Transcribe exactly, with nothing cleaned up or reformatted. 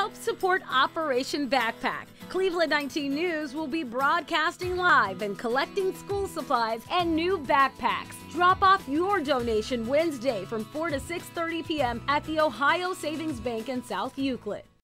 help support Operation Backpack. Cleveland nineteen News will be broadcasting live and collecting school supplies and new backpacks. Drop off your donation Wednesday from four to six thirty p m at the Ohio Savings Bank in South Euclid.